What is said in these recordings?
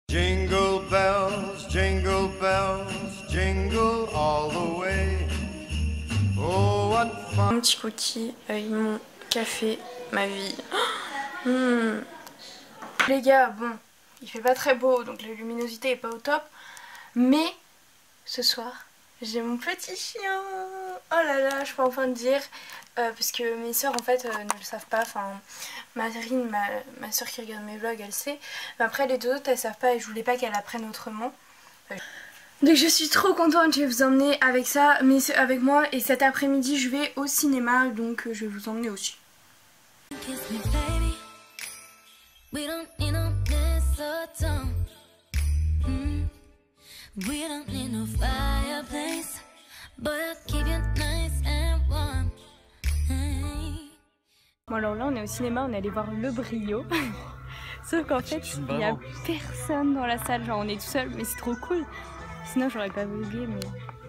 Jingle bells, jingle all the way. Oh, what fun. Mon petit cookie avec mon café, ma vie. Les gars, bon, il fait pas très beau, donc la luminosité est pas au top. Mais ce soir, j'ai mon petit chien. Oh là là, je peux enfin le dire. Parce que mes soeurs en fait ne le savent pas. Enfin, Marine, ma soeur qui regarde mes vlogs, elle sait. Mais après les deux autres, elles savent pas et je voulais pas qu'elles apprennent autrement. Donc je suis trop contente, je vais vous emmener avec ça, mais avec moi. Et cet après-midi, je vais au cinéma, donc je vais vous emmener aussi. Bon alors là on est au cinéma, on est allé voir Le Brio. Sauf qu'en fait il n'y a personne dans la salle, genre on est tout seul, mais c'est trop cool. Sinon j'aurais pas vlogué mais...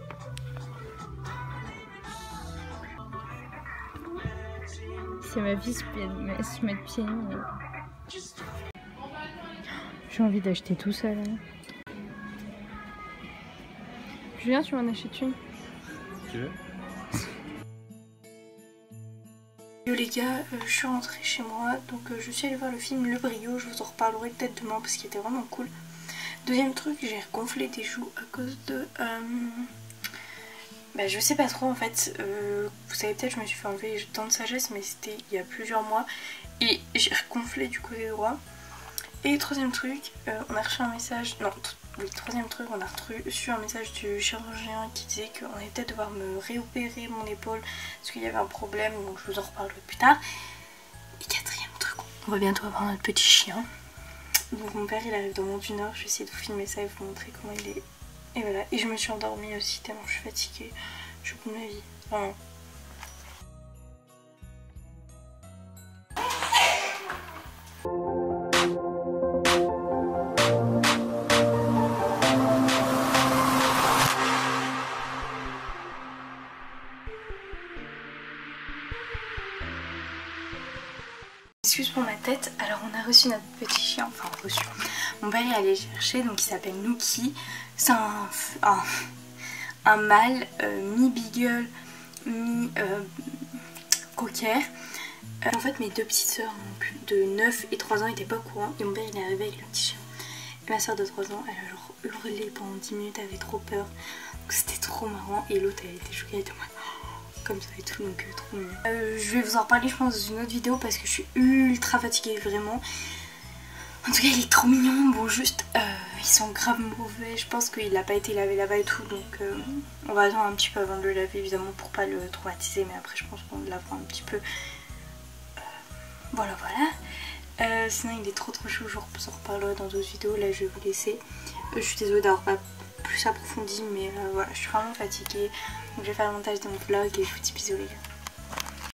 C'est ma vie se met pieds nus. J'ai envie d'acheter tout ça là. Julien, tu m'en achètes une? Tu veux? Les gars, je suis rentrée chez moi, donc je suis allée voir le film Le Brio, je vous en reparlerai peut-être demain parce qu'il était vraiment cool. Deuxième truc, j'ai gonflé des joues à cause de... je sais pas trop en fait, vous savez peut-être je me suis fait enlever les dents de sagesse mais c'était il y a plusieurs mois et j'ai gonflé du côté droit. Et troisième truc, on a reçu un message, troisième truc, on a reçu un message du chirurgien qui disait qu'on allait peut-être devoir me réopérer mon épaule parce qu'il y avait un problème, donc je vous en reparlerai plus tard. Et quatrième truc, on va bientôt avoir notre petit chien. Donc mon père il arrive dans moins d'une heure, je vais essayer de vous filmer ça et vous montrer comment il est. Et voilà, et je me suis endormie aussi tellement je suis fatiguée, je coupe ma vie, vraiment. Excuse pour ma tête, alors on a reçu notre petit chien, enfin reçu. Mon père est allé chercher, donc il s'appelle Nuki. C'est un mâle mi-beagle, mi-cocker. En fait mes deux petites soeurs de 9 et 3 ans n'étaient pas au courant et mon père il est arrivé avec le petit chien. Et ma soeur de 3 ans elle a genre hurlé pendant 10 minutes, elle avait trop peur. Donc c'était trop marrant et l'autre elle était choquée, elle était en mode comme ça et tout, donc trop mignon. Je vais vous en reparler je pense dans une autre vidéo parce que je suis ultra fatiguée vraiment. En tout cas il est trop mignon, bon juste ils sont grave mauvais, je pense qu'il n'a pas été lavé là-bas et tout, donc on va attendre un petit peu avant de le laver évidemment pour pas le traumatiser, mais après je pense qu'on le lavera un petit peu. Voilà. Sinon il est trop chaud, je vous en reparlerai dans d'autres vidéos, là je vais vous laisser. Je suis désolée d'avoir pas plus approfondi, mais voilà je suis vraiment fatiguée, donc je vais faire le montage de mon vlog et je vous dis bisous les gars.